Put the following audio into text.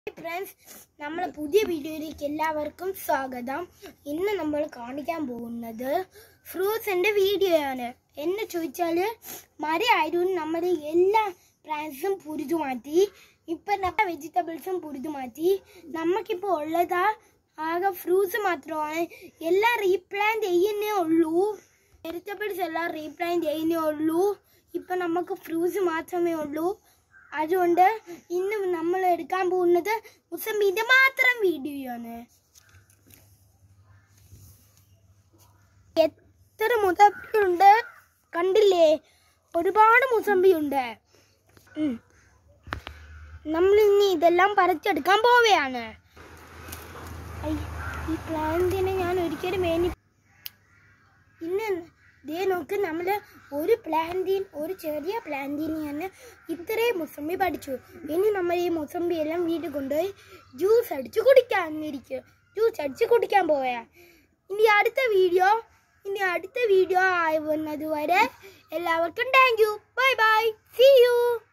Friends, നമ്മളെ പുതിയ വീഡിയോയിലേക്ക് എല്ലാവർക്കും സ്വാഗതം. ഇന്ന് നമ്മൾ കാണിക്കാൻ പോകുന്നത് ഫ്രൂട്ട്സിൻ്റെ വീഡിയോ ആണ്. എന്നെ ചോദിച്ചാൽ മരമായിരുന്നു നമ്മുടെ എല്ലാ പ്ലാന്റ്സും പുരിതു മാറ്റി. ഇപ്പം നമ്മുടെ വെജിറ്റബിൾസും പുരിതു മാറ്റി. നമുക്കിപ്പോൾ ഉള്ളതാ ആകെ ഫ്രൂട്ട്സ് മാത്രമാണ്. എല്ലാം റീപ്ലാന്റ് ചെയ്യുന്നേ ഉള്ളൂ. വെജിറ്റബിൾസ് എല്ലാം റീപ്ലാന്റ് ചെയ്യുന്നേ ഉള്ളൂ. ഇപ്പം നമുക്ക് ഫ്രൂട്ട്സ് മാത്രമേ ഉള്ളൂ. അതുകൊണ്ട് ഇന്ന് നമ്മൾ എടുക്കാൻ പോകുന്നത് മുസമ്പിന്റെ മാത്രം വീഡിയോ ആണ്. എത്ര മുസമ്പിയുണ്ട് കണ്ടില്ലേ? ഒരുപാട് മുസമ്പിയുണ്ട്. നമ്മൾ ഇനി ഇതെല്ലാം പറിച്ചെടുക്കാൻ പോവുകയാണ്. ഈ പ്ലാന്റിനെ ഞാൻ ഒരിക്കലും ഇന്ന് ദേ നോക്ക്, നമ്മൾ ഒരു ചെറിയ പ്ലാന്റിന് തന്നെ ഇത്രയും മുസമ്പി പഠിച്ചു. ഇനി നമ്മൾ ഈ മുസമ്പി എല്ലാം വീട്ടിൽ കൊണ്ടുപോയി ജ്യൂസ് അടിച്ച് കുടിക്കാൻ പോവുക. ഇനി അടുത്ത വീഡിയോ ആയി വന്നത് വരെ എല്ലാവർക്കും thank you. Bye bye. See U.